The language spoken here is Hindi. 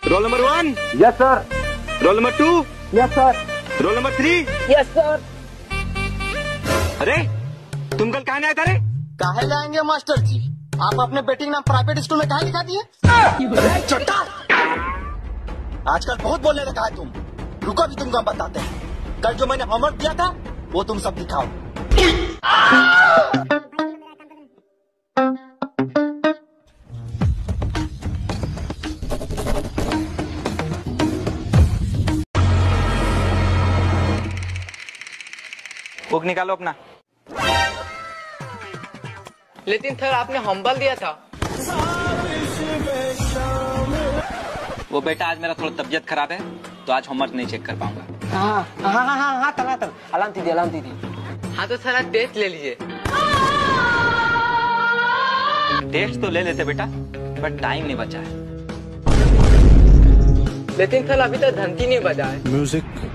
Role number 1। Yes sir. Roll number 2। Yes sir. Roll number 3। Yes sir. अरे तुम कल कहाँ आए थे रे? काहे लाएंगे मास्टर जी, आप अपने बेटी नाम प्राइवेट स्कूल में काहे लिखा दिए? छोटा आजकल बहुत बोलने लगा है तुम। रुको भी तुमको हम बताते हैं। कल जो मैंने होमवर्क दिया था वो तुम सब दिखाओ। बुक निकालो अपना। लेकिन सर आपने होमवर्क दिया था। वो बेटा आज मेरा थोड़ा तबीयत खराब है तो आज होमवर्क नहीं चेक कर पाऊंगा। हाँ तला अलाम दीदी। हाँ तो सर आज टेस्ट ले लीजिए। टेस्ट तो ले लेते बेटा, पर टाइम नहीं बचा है। लेकिन सर अभी तक घंटी नहीं बजा है। म्यूजिक